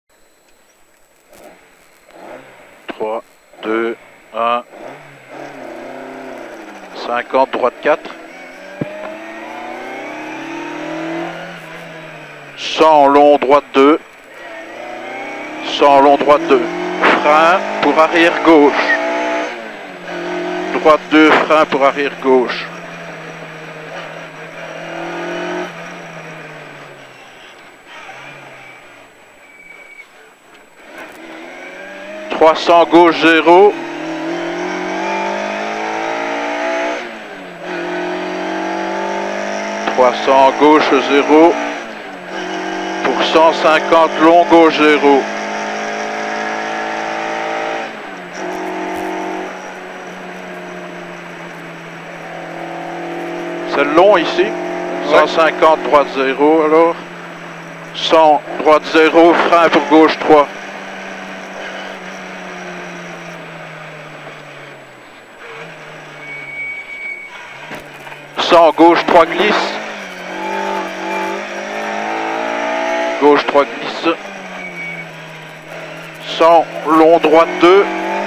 3, 2, 1. 50, droite 4. 100, long, droite 2. 100, long, droite 2. Frein pour arrière gauche. Droite 2, frein pour arrière gauche. « 300 gauche 0. 300 gauche 0. Pour 150 long gauche 0. C'est long ici. 150 droite 0 alors. 100 droite 0, frein pour gauche 3. Gauche 3 glisse. Gauche 3 glisse. 100 long droite 2.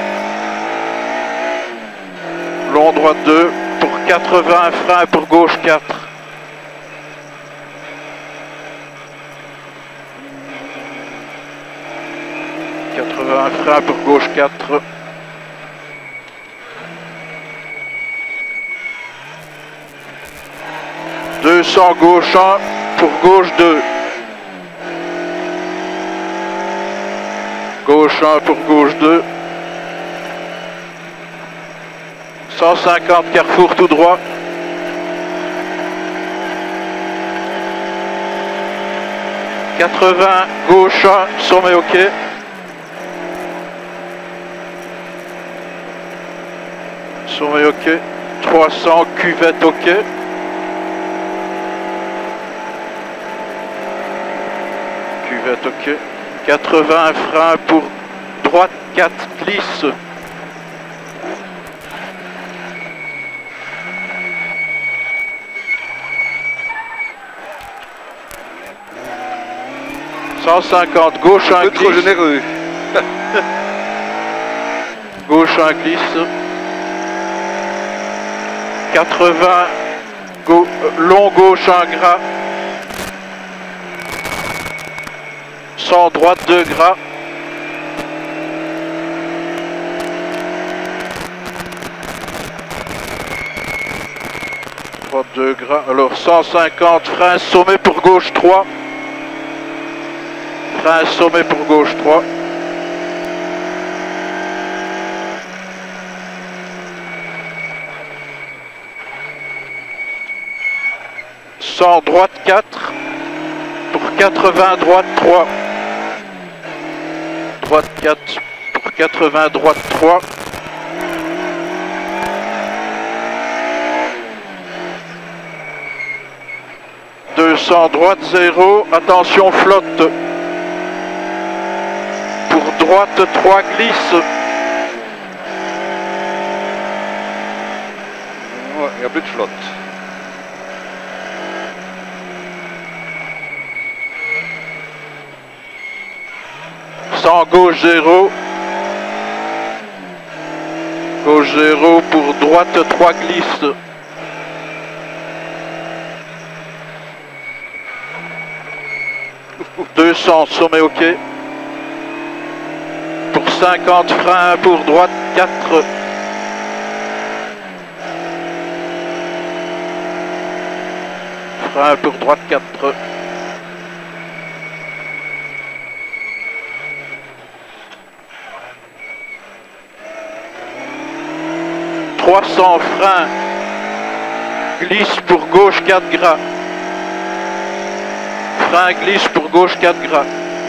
Long droite 2 pour 80 frein pour gauche 4. Frein pour gauche 4. 200 gauche 1 pour gauche 2. Gauche 1 pour gauche 2. 150 carrefour tout droit. « 80 gauche 1, sommet ok. » 300 cuvette ok. Cuvette ok. 80 frein pour droite 4 glisse. « 150 gauche 1 glisse. » Trop généreux. Gauche 1 glisse. 80 long gauche 1 gras. 100 droite 2 gras. Droite 2 gras. Alors 150 frein sommet pour gauche 3. Frein sommet pour gauche 3. 100 droite 4 pour 80 droite 3. Droite 4 pour 80 droite 3. « 200 droite 0, attention flotte. Pour droite 3 glisse. » Ouais, il n'y a plus de flotte. 100 gauche 0. Gauche 0 pour droite 3 glisse. « 200 sommet ok. Pour 50 frein pour droite 4. Frein pour droite 4. 300 frein, glisse pour gauche 4 gras. Frein glisse pour gauche 4 gras.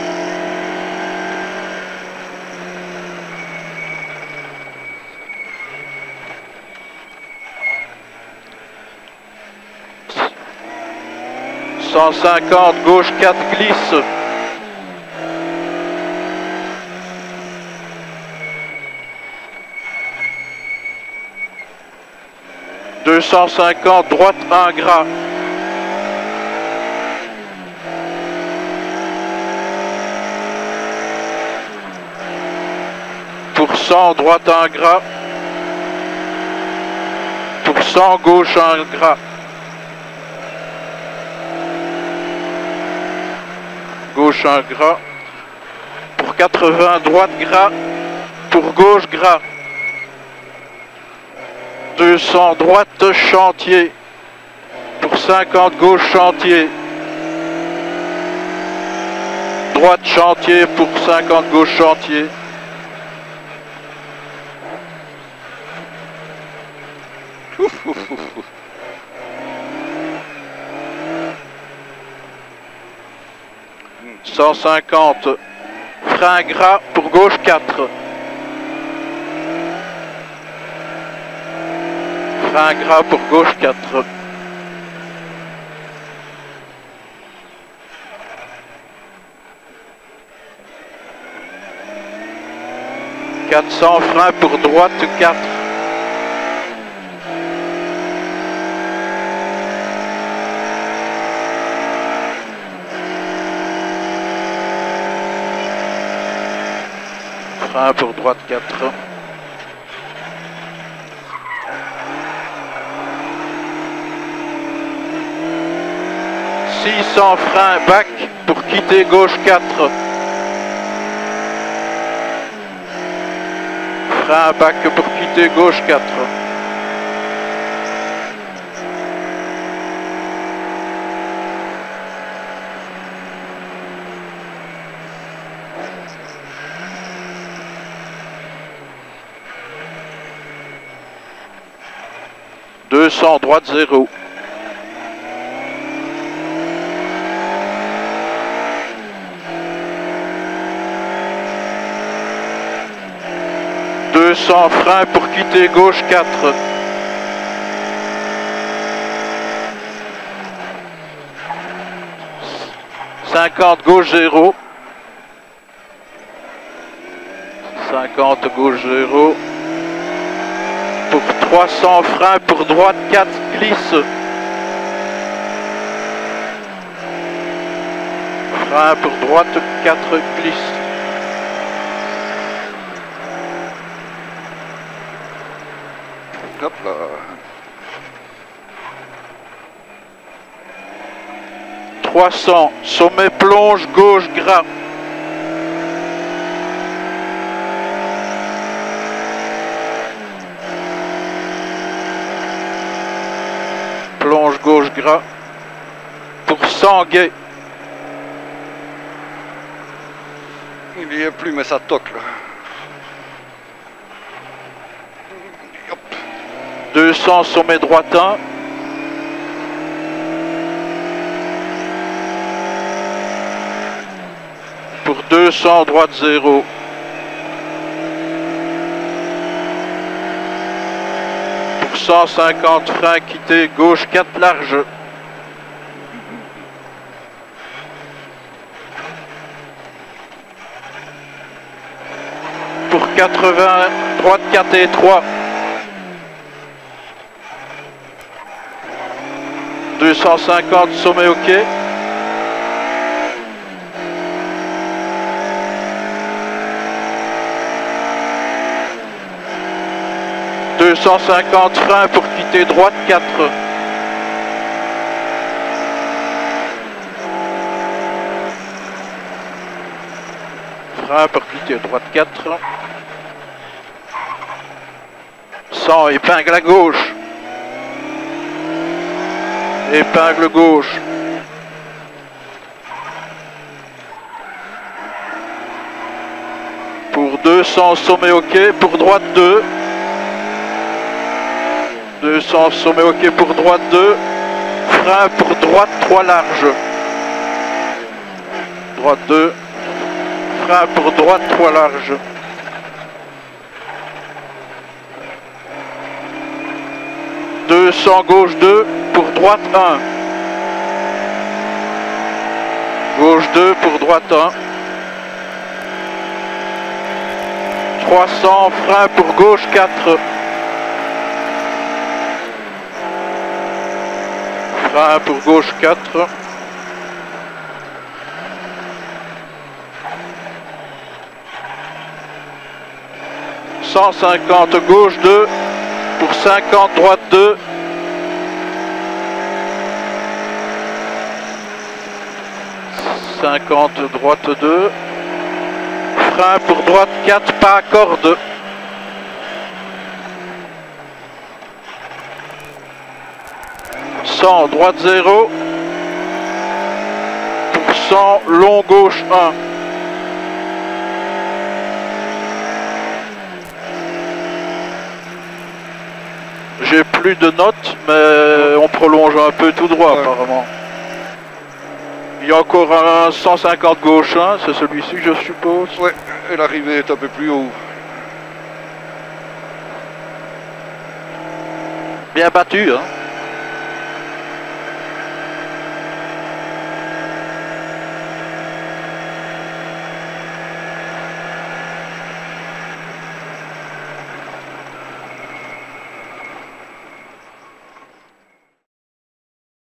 « 150 gauche 4 glisse. » 250 droite 1 gras. 200 droite 1 gras. Pour 100 gauche 1 gras. Gauche 1 gras. Pour 80 droite gras. Pour gauche gras. 200 droite chantier. Pour 50 gauche chantier. Droite chantier pour 50 gauche chantier. Ouf, ouf, ouf. 150 frein gras pour gauche 4. Frein gras pour gauche 4. 400 frein pour droite 4. Frein pour droite 4. 600 frein back pour quitter gauche 4. Frein back pour quitter gauche 4. « 200 droite 0. » Sans frein pour quitter gauche 4. 50 gauche 0. 50 gauche 0. Pour 300 frein pour droite 4 glisse. Frein pour droite 4 glisse. Hop là. 300 sommet plonge gauche gras. Plonge gauche gras. Pour 100 guet. Il n'y est plus mais ça toque là. 200 sommet droite 1. Pour 200 droite 0. Pour 150 frein quitté gauche 4 large. Pour 80 droite 4 et 3. 250 sommet au quai. « 250 freins pour quitter droite 4. » Frein pour quitter droite 4. 100 épingle à gauche. Épingle gauche. Pour 200 sommet au quai, pour droite 2. 200 sommet au quai pour droite 2. Frein pour droite 3 large. Droite 2. Frein pour droite 3 large. « 200 gauche 2 pour droite 1. Gauche 2 pour droite 1. 300 frein pour gauche 4. Frein pour gauche 4. 150 gauche 2 pour 50 droite 2. Droite 2. Frein pour droite 4, pas corde. Droite 0 pour 100 long gauche 1. J'ai plus de notes, mais on prolonge un peu tout droit apparemment. Il y a encore un 150 gauche 1, c'est celui-ci je suppose. Ouais, et l'arrivée est un peu plus haut. Bien battu hein.